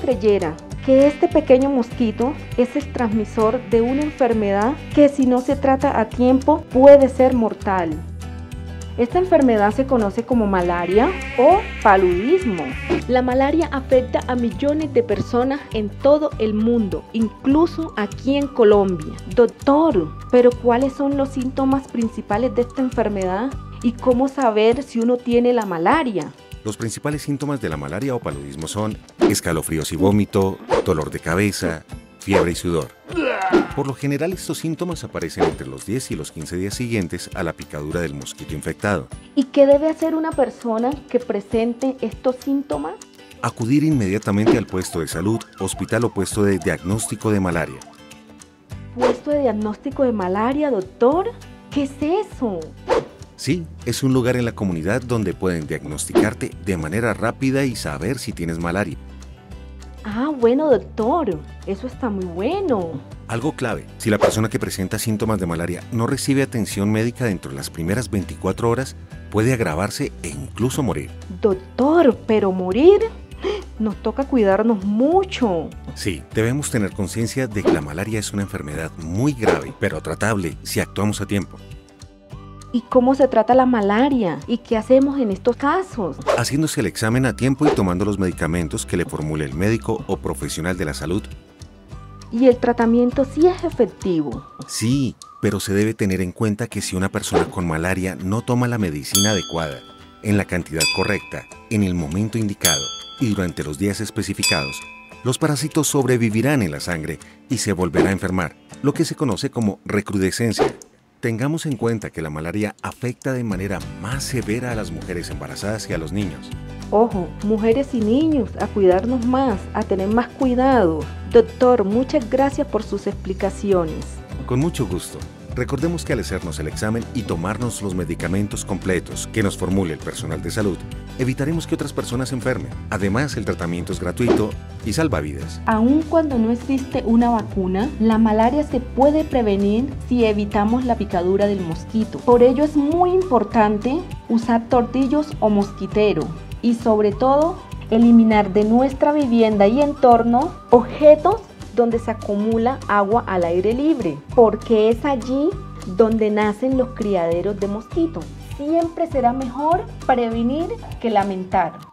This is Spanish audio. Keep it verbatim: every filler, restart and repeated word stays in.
creyera que este pequeño mosquito es el transmisor de una enfermedad que, si no se trata a tiempo, puede ser mortal. Esta enfermedad se conoce como malaria o paludismo. La malaria afecta a millones de personas en todo el mundo, incluso aquí en Colombia. Doctor, ¿pero cuáles son los síntomas principales de esta enfermedad y cómo saber si uno tiene la malaria? Los principales síntomas de la malaria o paludismo son escalofríos y vómito, dolor de cabeza, fiebre y sudor. Por lo general, estos síntomas aparecen entre los diez y los quince días siguientes a la picadura del mosquito infectado. ¿Y qué debe hacer una persona que presente estos síntomas? Acudir inmediatamente al puesto de salud, hospital o puesto de diagnóstico de malaria. ¿Puesto de diagnóstico de malaria, doctor? ¿Qué es eso? Sí, es un lugar en la comunidad donde pueden diagnosticarte de manera rápida y saber si tienes malaria. Ah, bueno, doctor, eso está muy bueno. Algo clave, si la persona que presenta síntomas de malaria no recibe atención médica dentro de las primeras veinticuatro horas, puede agravarse e incluso morir. Doctor, ¿pero morir? Nos toca cuidarnos mucho. Sí, debemos tener conciencia de que la malaria es una enfermedad muy grave, pero tratable si actuamos a tiempo. ¿Y cómo se trata la malaria? ¿Y qué hacemos en estos casos? Haciéndose el examen a tiempo y tomando los medicamentos que le formule el médico o profesional de la salud. ¿Y el tratamiento sí es efectivo? Sí, pero se debe tener en cuenta que si una persona con malaria no toma la medicina adecuada, en la cantidad correcta, en el momento indicado y durante los días especificados, los parásitos sobrevivirán en la sangre y se volverá a enfermar, lo que se conoce como recrudescencia. Tengamos en cuenta que la malaria afecta de manera más severa a las mujeres embarazadas y a los niños. Ojo, mujeres y niños, a cuidarnos más, a tener más cuidado. Doctor, muchas gracias por sus explicaciones. Con mucho gusto. Recordemos que al hacernos el examen y tomarnos los medicamentos completos que nos formule el personal de salud, evitaremos que otras personas se enfermen. Además, el tratamiento es gratuito y salva vidas. Aun cuando no existe una vacuna, la malaria se puede prevenir si evitamos la picadura del mosquito. Por ello es muy importante usar tortillos o mosquitero y, sobre todo, eliminar de nuestra vivienda y entorno objetos donde se acumula agua al aire libre, porque es allí donde nacen los criaderos de mosquitos. Siempre será mejor prevenir que lamentar.